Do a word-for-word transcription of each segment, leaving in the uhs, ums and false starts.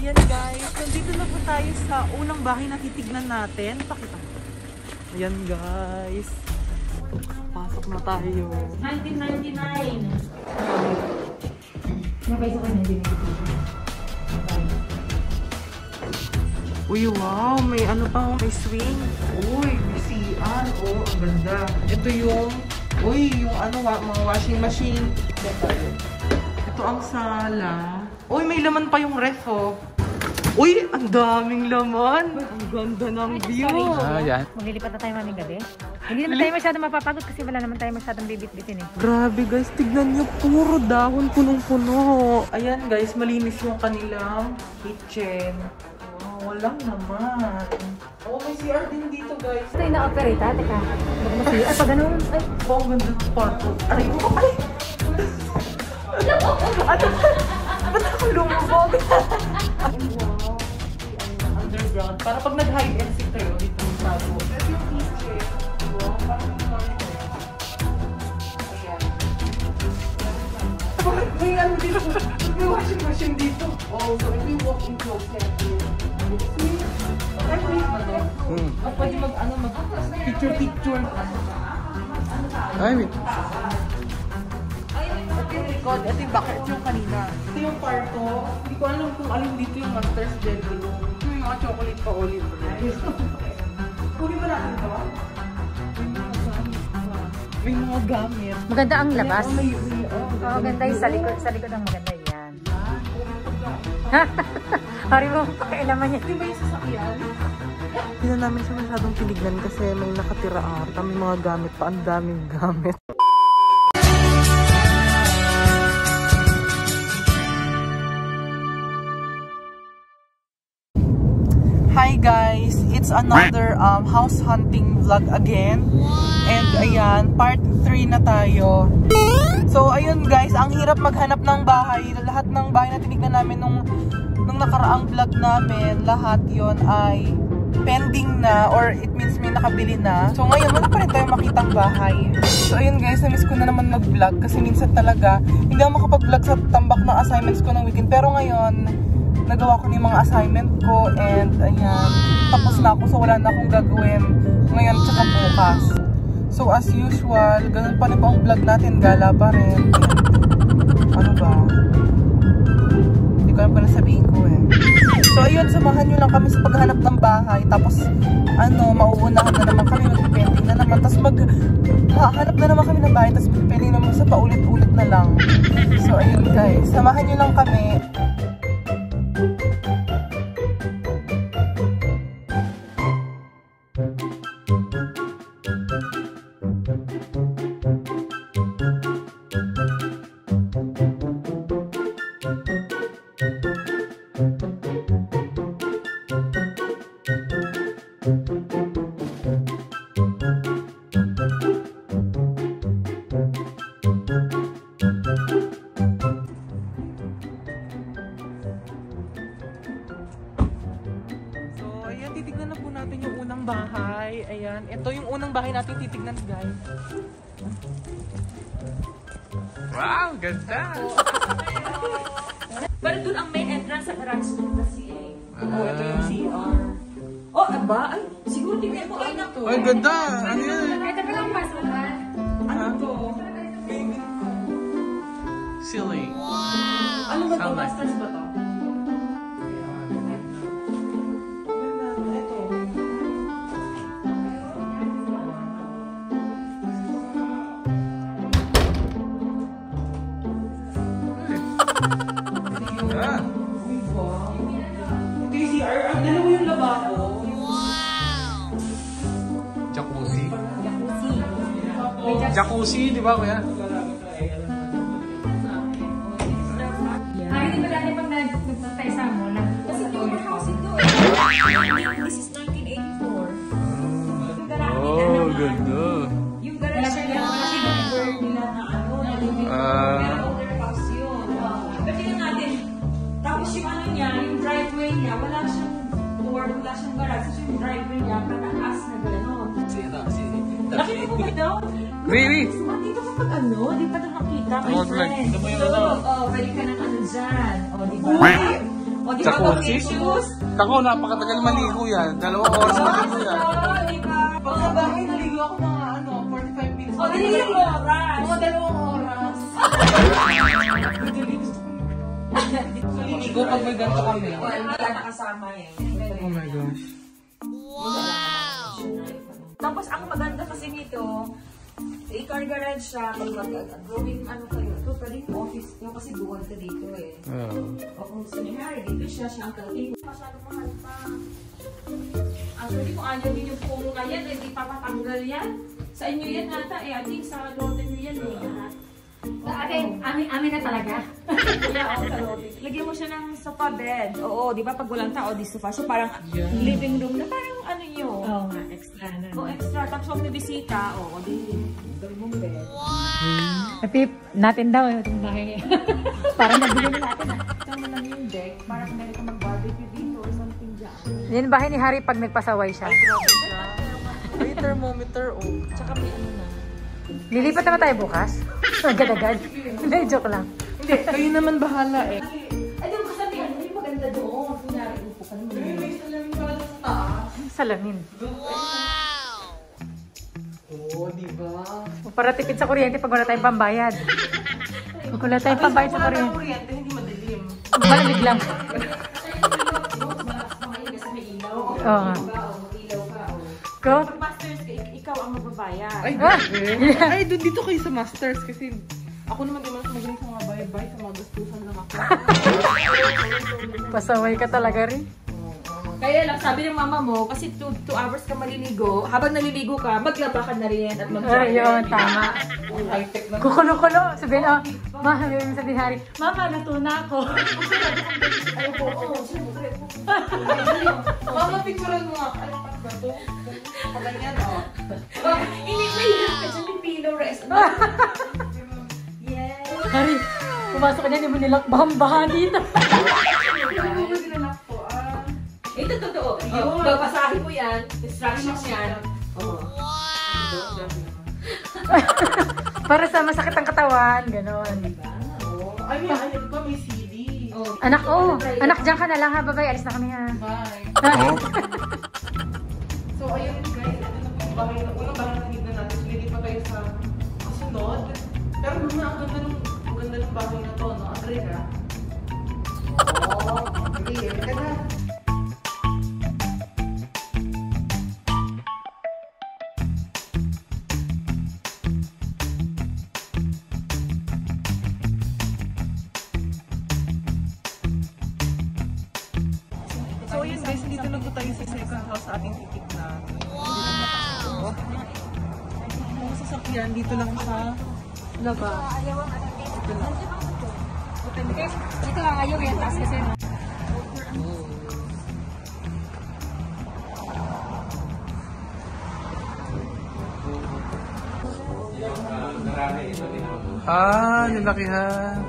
Ayan guys, nandito na po tayo sa unang bahay na titignan natin. Pakita. Ayan guys. Pasok na tayo. nineteen ninety-nine. Napaiso ka na din. Uy, wow. May ano pa, may swing. Uy, may C R. Oh, ang ganda. Ito yung, uy, yung ano, mga washing machine. Ito ang sala. Uy, may laman pa yung ref, oh. Uy, ang daming laman. Ang ganda ng view. Ah, yan. Maglilipat na tayo maming gabi. Hindi naman tayo masyadong mapapagod kasi wala naman tayo masyadong bibit-bitin eh. Grabe guys, tignan nyo. Puro dahon, punong-puno. Ayan guys, malinis yung kanilang kitchen. Wow, walang naman. Oh, may C R din dito guys. Ito yung na-operate ha? Teka. Ay, pag ganun. Ay, oh, ang ganda ng kwarto. Aray ko, ay! Ano? Ba't ako lumubog? Wow. Underground. Para pag nag-high-end si kayo, dito yung tago. Ito yung kitchen. Wow, parang yung market. Ayan. May ano dito. May washing machine dito. Oh, so ito yung walk-in closet. Ay, please ba to? Hmm. Oh, pwede mag, ano, mag-picture-picture. Ay, wait. Ito yung record, ito yung bucket yung kanina. Ito yung kwarto. Hindi ko alam kung alin dito yung master's bedroom. Ito yung mga chocolate pa olive. Huli ba natin ito? May mga gamit. maganda ang labas. Oo, may, may, oh, Oo, ganda yung sa likod. Sa likod ang maganda yan. Hari mo, pakailaman niya. Di ba yung sasakyan? Hindi na namin siya masyadong tinignan kasi may nakatira ata. May mga gamit pa. Ang daming gamit. Hi guys! It's another um, house hunting vlog again. And ayan, part three na tayo. So ayun guys, ang hirap maghanap ng bahay. Lahat ng bahay na tinignan namin nung, nung nakaraang vlog namin, lahat yon ay pending na or it means may nakabili na. So ngayon, wala pa rin tayo makitang bahay. So ayun guys, na-miss ko na naman mag-vlog kasi minsan talaga hindi ako makapag-vlog sa tambak ng assignments ko ng weekend. Pero ngayon, nagawa ko na yung mga assignment ko and ayan, tapos na ako so wala na akong gagawin ngayon tsaka bukas. So as usual, ganun pa rin pa ang vlog natin, gala pa rin. Ano ba? Hindi ko alam pa nasabihin ko eh. So ayun, samahan nyo lang kami sa paghanap ng bahay. Tapos ano, mauunahan na naman kami, mag-pending na naman. Tapos mag hahanap na naman kami ng bahay. Tapos mag-pending naman sa paulit-ulit na lang. So ayun guys, samahan nyo lang kami. Titignan na po natin yung unang bahay. Ayan. Ito yung unang bahay natin titignan, guys. Wow, ganda! Pero dun ang main entrance sa garage dun kasi eh. Oh, ito yung C R. Oh, aba? Ay, siguro di ko ano to. Ay, ganda! Ano yan? Ito pa lang pasukan. Ano to? Silly. Wow! Ano ba to? Masters ba to? Ah. Ito yung C R. Ang dalawa yung lababo. Jacuzzi. Jacuzzi. Jacuzzi, di ba kuya? Ay, di ba dati pag nagtatay sa mo, kasi ito yung house ito eh. This is nineteen eighty-four. Yung garage nila Oh, naman. ganda. Yung garage nila kasi number nila na ano, na living room. Ah. Pero older house yun. Kasi yun natin, tapos yung ano niya, yung driveway niya, wala siyang door, wala siyang garage. So yung driveway niya, pataas na gano'n. Nakita mo ba daw? Wait, wait. Dito ka pag ano, di pa ito nakita, my Oh, friend. like, ito mo yung So, ano. oh, pwede ka ng ano dyan. Oh, di ba? O, di ba Jacuzzi? pag shoes? Ako, napakatagal maligo yan. Dalawang oras maligo yan. Oo, di ba? Pag sa bahay, naligo ako mga ano, forty-five minutes. O, dalawang oras. Mga dalawang oras. Maliligo pag may ganito kami. O, hindi yan nakasama eh. Oh my gosh. Tapos ang maganda kasi nito, i-car garage siya, pag mag-growing ano kayo, ito pwede yung office nyo kasi buwan ka dito eh. Oh. O kung gusto ni Harry, dito siya, siya ang kalting. Masyado mahal pa. Actually, kung ayaw din yung puno na yan, eh, di papatanggal yan. Sa inyo yan ata eh, I think sa lote nyo yan eh. Lahat. Amin, amin, amin na talaga. Yeah, ako sa lote. Lagyan mo siya ng sofa bed. Oo, di ba pag walang tao, di sofa. So parang living room na parang ano nyo. Oo nga, extra na. O extra, tapos kung may bisita, o di, gawin mong bed. Pip, natin daw yung bahay. Parang nabili na natin. Ito mo lang yung deck, parang meron ka mag-barbecue dito or something dyan. Yan bahay ni Harry pag nagpasaway siya. May thermometer, oh. Tsaka may ano na. Lilipat naman tayo bukas? Agad-agad. Hindi, joke lang. Hindi, kayo naman bahala eh. Ay, di mo kasi ano yung maganda doon. Kunyari, upo ka naman. May salamin pala sa taas. Salamin. Oo, di ba? Para tipid sa kuryente pag wala tayong pambayad. Pag wala tayong pambayad sa kuryente. kuryente, hindi madilim. Malamig lang. Kasi may ilaw. Oo nga. Diba? O, mag-ilaw ka. O. Ko? Pag masters ka, ik- ikaw ang magbabayad. Ay, grabe. Ay, doon dito kayo sa masters kasi ako naman di man magaling sa mga bye-bye, sa mga gastusan lang ako. Pasaway ka talaga rin. Kaya lang, sabi ng mama mo, kasi two hours ka maliligo, habang naliligo ka, maglaba ka na rin at mag-dryer. Ayun, tama. High-tech na. Kukulo-kulo. Sabihin, oh, ma, sabihin sa ni Harry, Mama, natuna ako. Ay, po, oo, siyempre po. Mama, picturean mo nga. Ano pa ba ito? Paganyan, oh. Hindi ko yan, kasi may pillow rest. Yes. Harry, pumasok ka niya, hindi mo nilakbahan-bahan dito. Ano ba dinalak ko? Ah. Ito totoo. Oh, babasahin mo yan, instructions yan. Oh. Para sa masakit ang katawan, gano'n. Oh. Ay, may ayun pa, may C D. Oh. Anak, oh, anak, dyan ka na lang ha, bye-bye, alis na kami ha. Bye. So, ayun guys, ito na po yung bahay na unang bahay na tignan natin. Hindi pa tayo sa kasunod. Pero luna, ang ganda ng, ang ganda ng bahay na to, no? Agree ka? Oo, agree. Ka na. So yun guys, dito na po tayo sa second house sa ating titignan. Wow! Ang sasakyan dito lang sa labas. Dito lang. Ito ang ayaw yan, taas kasi. Ah, yung lakihan.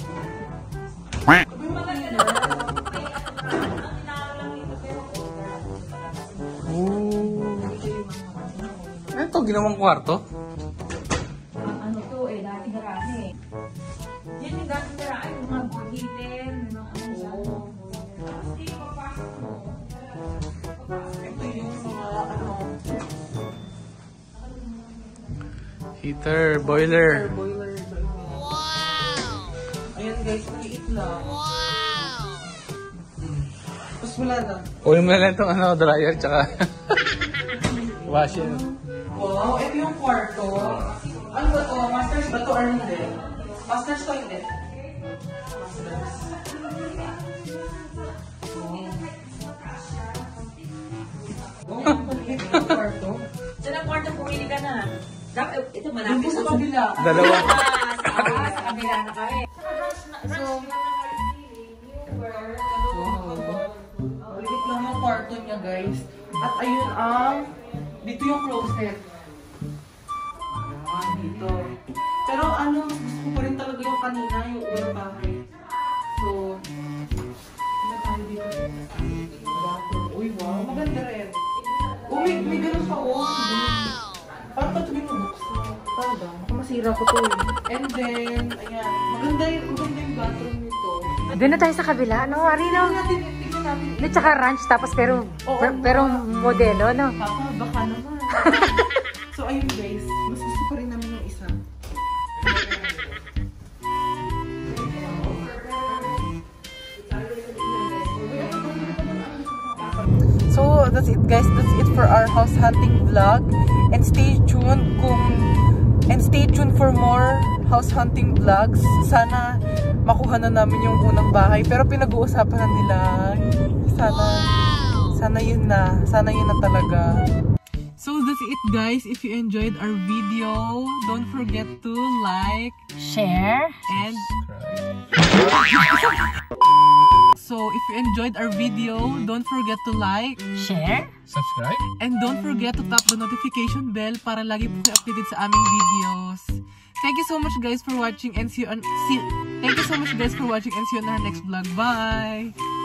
Oh. Ito, ginawang kwarto? Ano to eh, dating garahe. Yan yung dating garahe, yung mga board heater, yung mga ano siya. Kasi papasok mo. Ito yung mga ano, Heater, boiler. air boiler. Wow! Ayan guys, maliit lang. Wow! Tapos wala na. Uwi mo na lang itong ano, dryer, tsaka washer. Wow, ito yung kwarto. Ano ba to? Masters ba to or hindi? Masters to hindi? Masters. Oh, maliit yung kwarto. Saan ang kwarto pumili ka na? Dapat, ito Doon malapit po sa kabila. Dalawa. Ah, sa kabila na kami. So, maliit lang yung kwarto niya guys. At ayun ang, dito yung closet. Ayan, dito. Pero ano, gusto ko pa rin talaga yung kanina, yung unang bahay. So, ano tayo dito? Uy, wow, maganda rin. Oh, may, may ganun pa, oh. Parang patuloy mo buksan. Talaga, baka masira ko to eh. And then, ayan, maganda yung, maganda yung bathroom nito. Doon na tayo sa kabila, no? Arino. Tingnan natin. At saka ranch, tapos pero, Oo, per, pero modelo, no? Baka, baka naman. So, ayun guys. Mas gusto pa rin namin yung isa. So, that's it guys. That's it for our house hunting vlog. And stay tuned kung and stay tuned for more house hunting vlogs. Sana makuha na namin yung unang bahay. Pero pinag-uusapan na nila. Sana, sana yun na. Sana yun na talaga. So, that's it guys. If you enjoyed our video, don't forget to like, Share. and so if you enjoyed our video, don't forget to like, Share. Subscribe. and don't forget to tap the notification bell para lagi po kayo updated sa aming videos. Thank you so much guys for watching and see you on see, thank you so much guys for watching and see you on our next vlog. Bye!